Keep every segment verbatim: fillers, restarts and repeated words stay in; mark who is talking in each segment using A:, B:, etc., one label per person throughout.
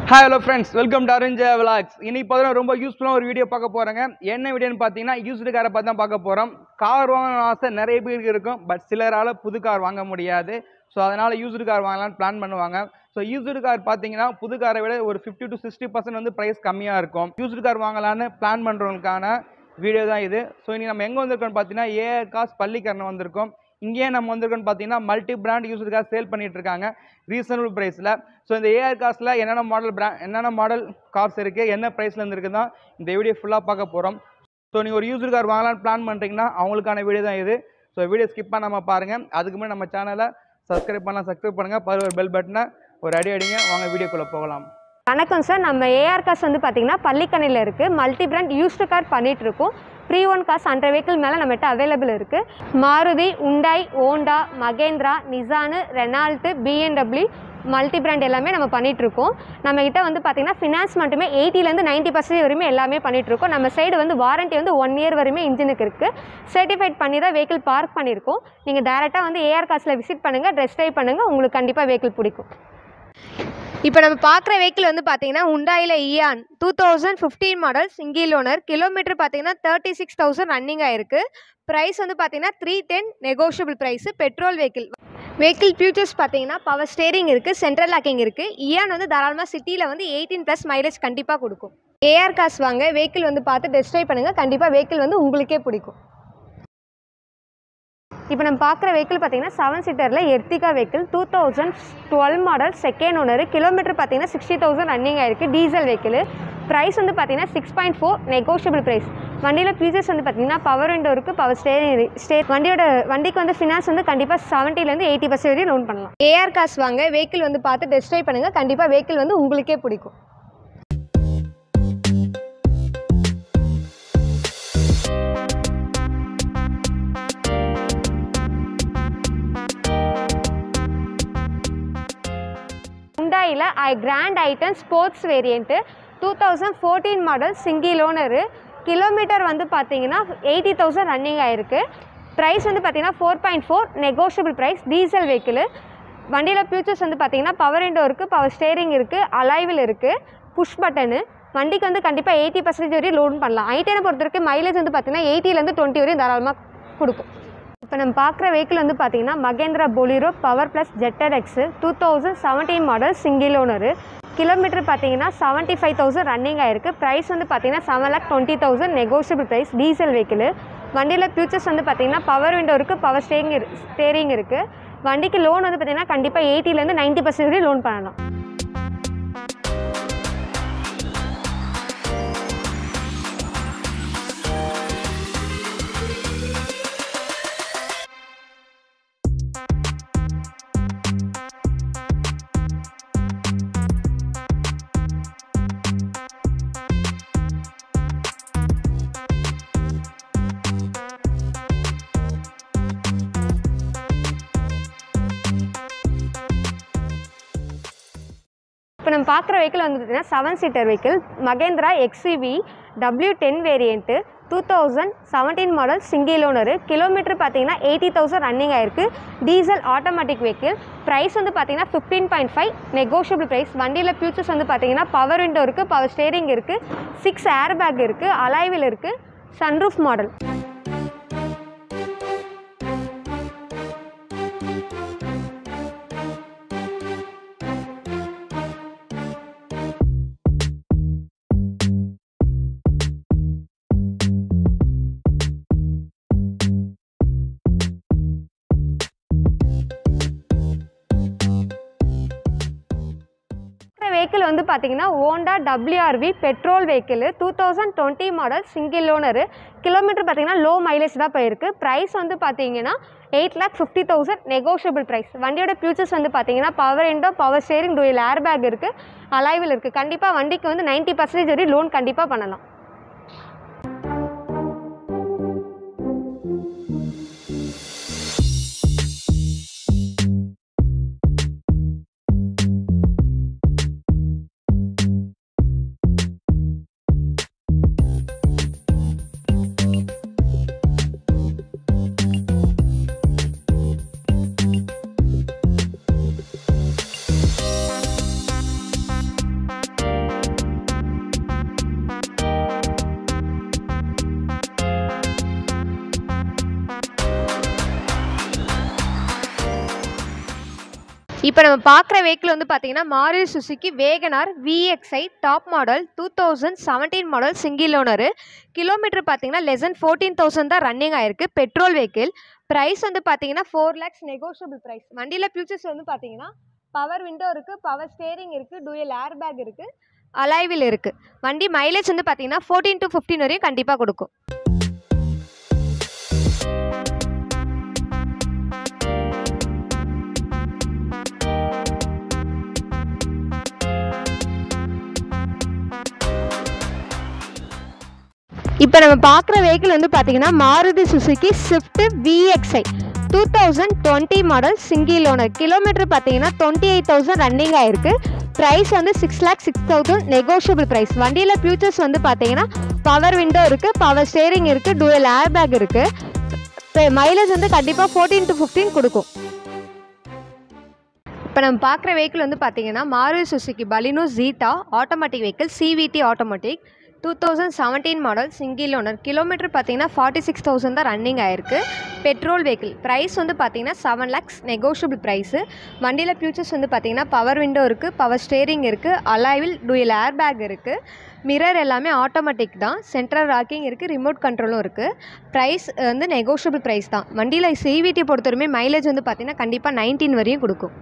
A: Hi hello friends, welcome to Arun Jaya Vlogs. இன்னைக்கு பார்த்தீங்கன்னா ரொம்ப யூஸ்ஃபுல்லான ஒரு வீடியோ பார்க்க போறேங்க. என்ன வீடியோன்னு பார்த்தீங்கன்னா யூஸ்டு காரை பத்தி தான் பார்க்க போறோம். கார் வாங்கணும்னு ஆசை நிறைய பேருக்கு இருக்கும், பட் சிலரால புது கார் வாங்க முடியாது. ஸோ அதனால யூஸ்டு கார் வாங்கலாம்னு பிளான் பண்ணுவாங்க. ஸோ யூஸ்டு கார் பார்த்தீங்கன்னா புது காரை விட ஒரு ஃபிஃப்டி டு சிக்ஸ்டி பர்சன்ட் வந்து ப்ரைஸ் கம்மியாக இருக்கும். யூஸ்டு கார் வாங்கலான்னு பிளான் பண்ணுறவங்களுக்கான வீடியோ தான் இது. ஸோ இன்னைக்கு நம்ம எங்கே வந்திருக்கோம்னு பார்த்தீங்கன்னா ஏஆர் கார்ஸ் பள்ளிக்கரணை வந்திருக்கோம். இங்கேயே நம்ம வந்திருக்கோம்னு பார்த்தீங்கன்னா multi brand used car sale பண்ணிட்டு இருக்காங்க ரீசனபிள் ப்ரைஸில். ஸோ இந்த ஏஆர் கார்ஸில் என்னென்ன மாடல் பிராண்ட் என்னென்ன மாடல் கார்ஸ் இருக்குது, என்ன ப்ரைஸில் இருந்துருக்கு தான் இந்த வீடியோ ஃபுல்லாக பார்க்க போகிறோம். ஸோ நீங்கள் ஒரு யூஸ்டு கார் வாங்கலான்னு பிளான் பண்ணுறீங்கன்னா அவங்களுக்கான வீடியோ தான் இது. ஸோ வீடியோ ஸ்கிப் பண்ணாமல் பாருங்கள். அதுக்கு முன்னாடி நம்ம சேனலை சப்ஸ்கிரைப் பண்ணலாம், சப்ஸ்கிரைப் பண்ணுங்கள், பரு ஒரு பெல் பட்டனை ஒரு அடி அடிங்க. வாங்க வீடியோக்குள்ளே போகலாம்.
B: வணக்கம் சார், நம்ம ஏஆர் கார்ஸ் வந்து பார்த்தீங்கன்னா பள்ளிக்கணையில் இருக்குது. மல்டி பிராண்ட் யூஸ்டு கார் பண்ணிகிட்ருக்கோம். Pre owned cars hundred vehicle மேலே நம்மகிட்ட அவைலபிள் இருக்குது. Maruti, Hyundai, Honda, Mahindra, Nissan, Renault, BMW multi brand எல்லாமே நம்ம பண்ணிகிட்ருக்கோம். நம்மகிட்ட வந்து பார்த்திங்கன்னா ஃபினான்ஸ் மட்டுமே எயிட்டிலேருந்து நைன்ட்டி பர்சன்டேஜ் வரையுமே எல்லாமே பண்ணிகிட்ருக்கோம். நம்ம சைடு வந்து வாரண்ட்டி வந்து ஒன் இயர் வரையுமே இன்ஜினுக்கு இருக்குது. சர்டிஃபைட் பண்ணி தான் வெஹிக்கிள் பார்க் பண்ணியிருக்கோம். நீங்கள் டேரெக்டாக வந்து ஏஆர் கார்ஸில் விசிட் பண்ணுங்கள், ட்ரெஸ் ட்ரைவ் பண்ணுங்கள், உங்களுக்கு கண்டிப்பாக வெஹிக்கிள் பிடிக்கும். இப்போ நம்ம பார்க்குற வெஹிக்கிள் வந்து பார்த்தீங்கன்னா உண்டாயில் Eon two thousand fifteen model single owner. Kilometre பார்த்தீங்கன்னா தேர்ட்டி சிக்ஸ் தௌசண்ட் ரன்னிங் ஆயிருக்கு. ப்ரைஸ் வந்து பார்த்தீங்கன்னா three ten negotiable price. Petrol vehicle. Vehicle features பார்த்தீங்கன்னா பவர் ஸ்டேரிங் இருக்குது, சென்ட்ரல் லாக்கிங் இருக்குது. இயான் வந்து தாராளமாக சிட்டியில் வந்து எயிட்டீன் ப்ளஸ் மைலேஜ் கண்டிப்பாக கொடுக்கும். ஏஆர் கார்ஸ் வாங்க, வெஹிக்கிள் வந்து பார்த்து டெஸ்ட் ட்ரைவ் பண்ணுங்கள், கண்டிப்பாக வெஹிக்கிள் வந்து உங்களுக்கே பிடிக்கும். இப்போ நம்ம பார்க்குற வெஹிக்கிள் பார்த்தீங்கன்னா செவன் சீட்டரில் Ertiga vehicle two thousand twelve model second owner. Kilometre பார்த்தீங்கன்னா சிக்ஸ்டி தௌசண்ட் ரன்னிங் ஆயிருக்கு. Diesel vehicle. ப்ரைஸ் வந்து பார்த்தீங்கன்னா six point four negotiable price. வண்டியில் ஃபீச்சர்ஸ் வந்து பார்த்தீங்கன்னா பவர் விண்டோ இருக்குது, பவர் ஸ்டேரிங் ஸ்டே வண்டியோட வண்டிக்கு வந்து ஃபினான்ஸ் வந்து கண்டிப்பாக செவன்ட்டிலேருந்து எயிட்டி பர்சன்ட் வரையும் லோன் பண்ணலாம். ஏஆர் கார்ஸ் வாங்க, வெஹிக்கிள் வந்து பார்த்து டெஸ்ட் ட்ரைவ் பண்ணுங்கள், கண்டிப்பாக வெஹிக்கிள் வந்து உங்களுக்கே பிடிக்கும். உண்டாயில் i grand i ten sports variant two thousand fourteen model single owner. Kilometre வந்து பார்த்தீங்கன்னா எயிட்டி தௌசண்ட் ரன்னிங் ஆயிருக்கு. ப்ரைஸ் வந்து பார்த்தீங்கன்னா four point four negotiable price. Diesel vehicle. வண்டியில் ஃபியூச்சர்ஸ் வந்து பார்த்தீங்கன்னா பவர் விண்டோ இருக்குது, பவர் ஸ்டேரிங் இருக்குது, அலைவில் இருக்குது, புஷ் பட்டனு. வண்டிக்கு வந்து கண்டிப்பாக எயிட்டி பர்சன்டேஜ் வரையும் லோன் பண்ணலாம். ஐட்டனை பொறுத்த வரைக்கும் மைலேஜ் வந்து பார்த்தீங்கன்னா எயிட்டிலேருந்து டுவெண்ட்டி வரையும் தாராளமாக கொடுக்கும். இப்போ நம்ம பார்க்குற வெஹிக்கிள் வந்து பார்த்தீங்கன்னா மகேந்திரா பொலிரோ பவர் ப்ளஸ் ஜெட்டட் X two thousand seventeen model single owner. Kilometre பார்த்தீங்கன்னா செவன்ட்டி ஃபைவ் தௌசண்ட் ரன்னிங் ஆயிருக்கு. ப்ரைஸ் வந்து பார்த்தீங்கன்னா seven lakh twenty thousand negotiable price. Diesel vehicle. வண்டியில் ஃபியூச்சர்ஸ் வந்து பார்த்தீங்கன்னா பவர் விண்டோ இருக்குது, பவர் ஸ்டேரிங் ஸ்டேரிங் இருக்குது. வண்டிக்கு லோன் வந்து பார்த்தீங்கன்னா கண்டிப்பாக எயிட்டிலேருந்து நைன்ட்டி பர்சன்ட் வரையும் லோன் பண்ணலாம். இப்போ நம்ம பார்க்குற வெஹிக்கிள் வந்து பார்த்தீங்கன்னா seven seater vehicle Mahindra XUV W ten variant two thousand seventeen model single owner. Kilometre பார்த்தீங்கன்னா எயிட்டி தௌசண்ட் ரன்னிங் ஆயிருக்கு. Diesel automatic vehicle. ப்ரைஸ் வந்து பார்த்தீங்கன்னா fifteen point five negotiable price. வண்டியில் ஃபியூச்சர்ஸ் வந்து பார்த்தீங்கன்னா பவர் விண்டோ இருக்குது, பவர் ஸ்டேரிங் இருக்குது, six air bag இருக்குது, அலைவில் இருக்குது, சன்ரூஃப் மாடல். வெஹிக்கிள் வந்து பார்த்தீங்கன்னா Honda WRV petrol vehicle two thousand twenty model single owner. Kilometre பார்த்தீங்கன்னா லோ மைலேஜ் தான் போயிருக்கு. ப்ரைஸ் வந்து பார்த்தீங்கன்னா eight lakh fifty thousand negotiable price. வண்டியோட ஃபியூச்சர்ஸ் வந்து பார்த்தீங்கன்னா power window, power steering, dual air bag இருக்குது, அலைவில் இருக்குது. கண்டிப்பாக வண்டிக்கு வந்து நைன்ட்டி பர்சன்டேஜ் வரையும் லோன் கண்டிப்பாக பண்ணலாம். இப்போ நம்ம பார்க்குற வெஹிக்கிள் வந்து பார்த்தீங்கன்னா Maruti Suzuki Wagon R VXI top model two thousand seventeen model single owner. Kilometre பார்த்தீங்கன்னா லெஸ் தென் ஃபோர்டீன் தௌசண்ட் தான் ரன்னிங் ஆயிருக்கு. Petrol vehicle. ப்ரைஸ் வந்து பார்த்தீங்கன்னா ஃபோர் லேக்ஸ் நெகோஷியபிள் ப்ரைஸ். வண்டியில் ஃபியூச்சர்ஸ் வந்து பார்த்தீங்கன்னா பவர் விண்டோ இருக்குது, பவர் ஸ்டேரிங் இருக்குது, டூயல் ஏர் பேக் இருக்குது, அலைவில் இருக்குது. வண்டி மைலேஜ் வந்து பார்த்தீங்கன்னா ஃபோர்டீன் டு ஃபிஃப்டீன் வரையும் கண்டிப்பாக கொடுக்கும். இப்போ நம்ம பார்க்குற வெஹிக்கிள் வந்து பார்த்தீங்கன்னா Maruti Suzuki Swift VXI two thousand twenty model single owner. Kilometre பார்த்தீங்கன்னா டுவெண்ட்டி எயிட் தௌசண்ட் ரன்னிங் ஆயிருக்கு. ப்ரைஸ் வந்து six lakh six thousand negotiable price. வண்டியில் ஃபியூச்சர்ஸ் வந்து பார்த்தீங்கன்னா பவர் விண்டோ இருக்குது, பவர் ஸ்டேரிங் இருக்குது, டூயல் ஏர் பேக் இருக்குது. மைலேஜ் வந்து கண்டிப்பாக ஃபோர்டீன் டு ஃபிஃப்டீன் கொடுக்கும். இப்போ நம்ம பார்க்குற வெஹிக்கிள் வந்து பார்த்தீங்கன்னா Maruti Suzuki Baleno Zeta automatic vehicle CVT automatic two thousand seventeen model single owner. Kilometre பார்த்தீங்கன்னா ஃபார்ட்டி சிக்ஸ் தௌசண்ட் தான் ரன்னிங் ஆயிருக்கு. Petrol vehicle. ப்ரைஸ் வந்து பார்த்தீங்கன்னா செவன் லேக்ஸ் நெகோஷியபிள் ப்ரைஸு. வண்டியில் ஃபியூச்சர்ஸ் வந்து பார்த்தீங்கன்னா பவர் விண்டோ இருக்குது, பவர் ஸ்டேரிங் இருக்குது, அலாயில் டூயல் ஏர் பேக் இருக்குது. மிரர் எல்லாமே ஆட்டோமேட்டிக் தான். சென்ட்ரல் ராக்கிங் இருக்குது, ரிமோட் கண்ட்ரோலும் இருக்குது. ப்ரைஸ் வந்து நெகோஷியபிள் ப்ரைஸ் தான். வண்டியில் சிவிடி பொறுத்தவரைமே மைலேஜ் வந்து பார்த்தீங்கன்னா கண்டிப்பாக நைன்டீன் வரையும் கொடுக்கும்.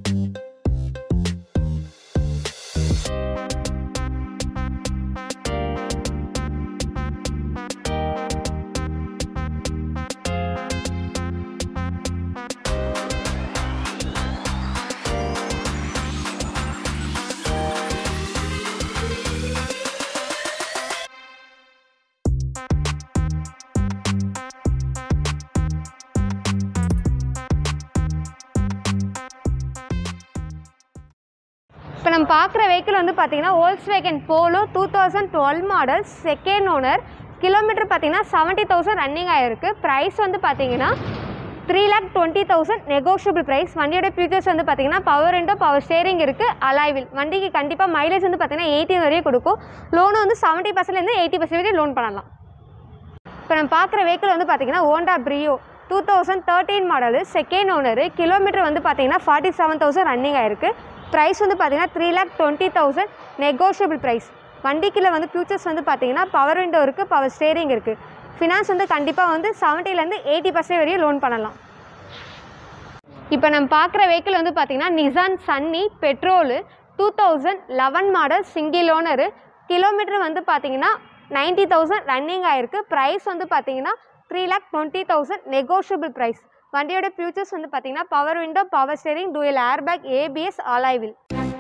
B: இப்போ நம்ம பார்க்குற வெஹிக்கிள் வந்து பார்த்தீங்கன்னா Volkswagen Polo two thousand twelve model second owner. Kilometre பார்த்தீங்கன்னா செவன்ட்டி தௌசண்ட் ரன்னிங் ஆகிருக்கு. ப்ரைஸ் வந்து பார்த்தீங்கன்னா three lakh twenty thousand negotiable price. வண்டியோட ஃபியூச்சர்ஸ் வந்து பார்த்தீங்கன்னா பவர் விண்டோ, பவர் ஸ்டேரிங் இருக்குது, அலாய்வில். வண்டிக்கு கண்டிப்பாக மைலேஜ் வந்து பார்த்தீங்கன்னா எயிட்டீன் வரையும் கொடுக்கும். லோனு வந்து செவன்ட்டி பர்சன்ட்லேருந்து எயிட்டி பர்சன்ட் வரையும் லோன் பண்ணலாம். இப்போ நம்ம பார்க்குற வெஹிக்கிள் வந்து பார்த்தீங்கன்னா Honda Brio two thousand thirteen model second owner. Kilometre வந்து பார்த்தீங்கன்னா ஃபார்ட்டி செவன் தௌசண்ட் ரன்னிங் ஆயிருக்கு. ப்ரைஸ் வந்து பார்த்தீங்கன்னா three lakh twenty thousand negotiable price. வண்டிக்குள்ள வந்து ஃபியூச்சர்ஸ் வந்து பார்த்தீங்கன்னா பவர் விண்டோ இருக்குது, பவர் ஸ்டேரிங் இருக்குது. ஃபினான்ஸ் வந்து கண்டிப்பாக வந்து செவன்ட்டிலேருந்து எயிட்டி பர்சன்ட் வரையும் லோன் பண்ணலாம். இப்போ நம்ம பார்க்குற வெஹிக்கிள் வந்து பார்த்தீங்கன்னா Nissan Sunny petrol two thousand eleven model single owner. Kilometre வந்து பார்த்தீங்கன்னா நைன்ட்டி தௌசண்ட் ரன்னிங் ஆயிருக்கு. ப்ரைஸ் வந்து பார்த்தீங்கன்னா three lakh twenty thousand negotiable price. வண்டியோட ஃபியூச்சர்ஸ் வந்து பார்த்தீங்கன்னா power window, power steering, dual air bag, ABS, alloy wheel.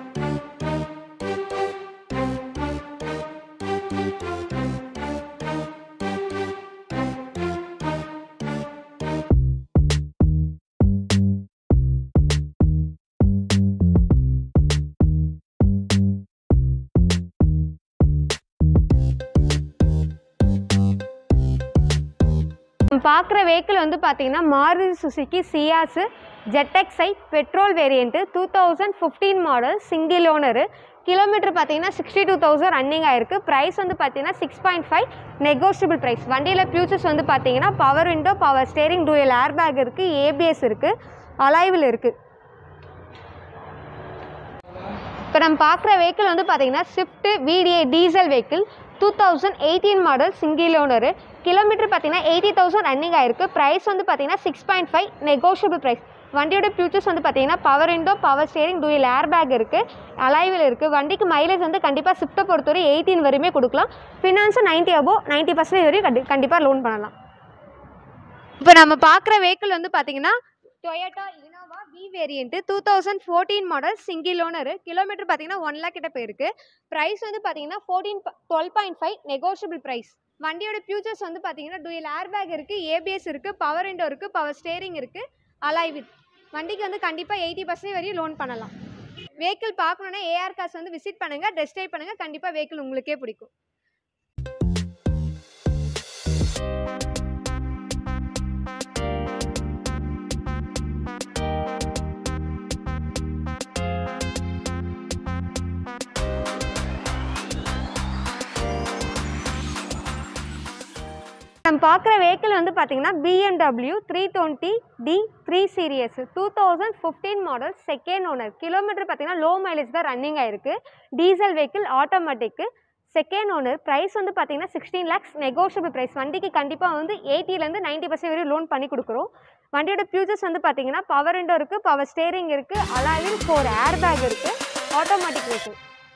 B: பார்க்குற வெஹிக்கிள் வந்து பார்த்தீங்கன்னா Maruti Suzuki Ciaz ZXI petrol variant two thousand fifteen model single owner. Kilometre பார்த்தீங்கன்னா சிக்ஸ்டி டூ தௌசண்ட் ரன்னிங் ஆயிருக்கு. Price வந்து பார்த்தீங்கன்னா six point five negotiable price. வண்டியில் features வந்து பார்த்தீங்கன்னா power window, power steering, dual air bag இருக்குது, ஏபிஎஸ் இருக்குது, alloy wheel இருக்குது. இப்போ நம்ம பார்க்குற வெஹிக்கிள் வந்து பார்த்தீங்கன்னா Swift VDI diesel vehicle two thousand eighteen model single owner. Kilometre பார்த்தீங்கன்னா எயிட்டி தௌசண்ட் ரன்னிங் ஆயிருக்கு. ப்ரைஸ் வந்து பார்த்தீங்கன்னா six point five negotiable price. வண்டியோட ஃபியூச்சர்ஸ் வந்து பார்த்தீங்கன்னா power window, power steering, dual air bag இருக்குது, அலாய்வில் இருக்குது. வண்டிக்கு மைலேஜ் வந்து கண்டிப்பாக ஸ்விஃப்ட்டை பொறுத்தவரை எயிட்டீன் வரையுமே கொடுக்கலாம். ஃபினான்ஸும் நைன்ட்டி அபோ நைன்ட்டி பர்சன்டேஜ் வரையும் கண்டி கண்டிப்பாக லோன் பண்ணலாம். இப்போ நம்ம பார்க்குற வெஹிக்கிள் வந்து பார்த்தீங்கன்னா Toyota Innova V variant two thousand fourteen model single owner. Kilometre பார்த்தீங்கன்னா ஒன் லேக் கிட்ட போயிருக்கு. ப்ரைஸ் வந்து பார்த்தீங்கன்னா fourteen twelve point five negotiable price. வண்டியோட ஃபியூச்சர்ஸ் வந்து பார்த்தீங்கன்னா டூயல் ஏர் பேக் இருக்குது, ஏபிஎஸ் இருக்குது, பவர் விண்டோ இருக்குது, பவர் ஸ்டேரிங் இருக்குது, அலாய்வில். வண்டிக்கு வந்து கண்டிப்பாக எயிட்டி பர்சன்ட் வரையும் லோன் பண்ணலாம். வெஹிக்கிள் பார்க்கணுன்னா ஏஆர் கார்ஸ் வந்து விசிட் பண்ணுங்கள், டெஸ்ட் ட்ரைவ் பண்ணுங்கள். கண்டிப்பாக வெஹிக்கிள் உங்களுக்கே பிடிக்கும். நம்ம பார்க்குற வெஹிக்கிள் வந்து பார்த்தீங்கன்னா B M W three twenty D three series two thousand fifteen model second owner. Kilometre பார்த்தீங்கன்னா லோ மைலேஜ் தான் ரன்னிங் ஆயிருக்கு. Diesel vehicle automatic second owner. Price வந்து பார்த்தீங்கன்னா சிக்ஸ்டீன் லேக்ஸ் நெகோஷியபிள் ப்ரைஸ். வண்டிக்கு கண்டிப்பாக வந்து எயிட்டிலேருந்து நைன்ட்டி பர்சன்ட் வரையும் லோன் பண்ணி கொடுக்குறோம். வண்டியோட ஃபியூச்சர்ஸ் வந்து பார்த்தீங்கன்னா பவர் விண்டோ இருக்குது, பவர் ஸ்டேரிங் இருக்குது, அலாயில் ஃபோர் ஏர் பேக் இருக்குது, ஆட்டோமேட்டிக் வெஹிக்கிள்.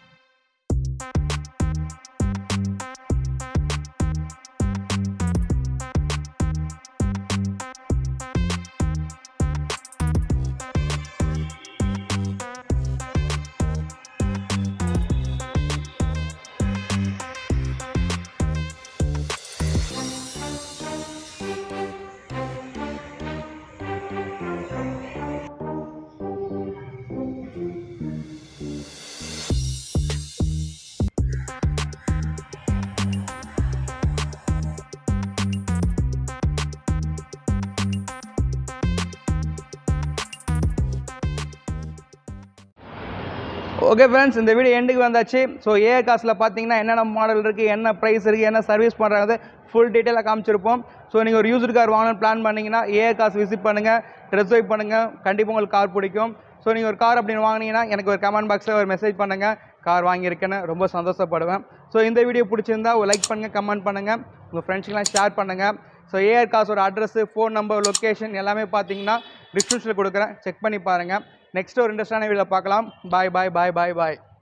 A: ஓகே ஃப்ரெண்ட்ஸ், இந்த வீடியோ எண்டுக்கு வந்தாச்சு. ஸோ ஏஆர் கார்ஸில் பார்த்தீங்கன்னா என்னென்ன மாடல் இருக்குது, என்ன ப்ரைஸ் இருக்குது, என்ன சர்வீஸ் பண்ணுறாங்க ஃபுல் டீட்டெயிலாக காமிச்சிருப்போம். ஸோ நீங்கள் ஒரு யூஸ்டு கார் வாங்கணும்னு பிளான் பண்ணிங்கன்னா ஏஆர் கார்ஸ் விசிட் பண்ணுங்கள், ட்ரெஸ் ட்ரைவ் பண்ணுங்கள், கண்டிப்பாக உங்களுக்கு கார் பிடிக்கும். ஸோ நீங்கள் ஒரு கார் அப்படின்னு வாங்கினீங்கன்னா எனக்கு ஒரு கமெண்ட் பாக்ஸில் ஒரு மெசேஜ் பண்ணுங்கள், கார் வாங்கியிருக்கேன்னு ரொம்ப சந்தோஷப்படுவேன். ஸோ இந்த வீடியோ பிடிச்சிருந்தா ஒரு லைக் பண்ணுங்கள், கமெண்ட் பண்ணுங்கள், உங்கள் ஃப்ரெண்ட்ஸ்க்கெலாம் ஷேர் பண்ணுங்கள். ஸோ ஏஆர் கார்ஸோட அட்ரஸ், ஃபோன் நம்பர், லொக்கேஷன் எல்லாமே பார்த்தீங்கன்னா டிஸ்கிரிப்ஷனில் கொடுக்குறேன், செக் பண்ணி பாருங்கள். நெக்ஸ்ட் ஒரு இன்ட்ரெஸ்டான வீடியோவில் பார்க்கலாம். பாய் பாய் பாய் பாய் பாய்.